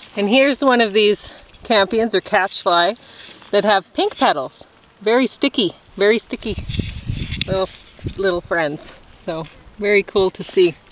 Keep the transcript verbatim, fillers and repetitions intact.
And here's one of these campions or catchfly that have pink petals. Very sticky, very sticky little, little friends. So very cool to see.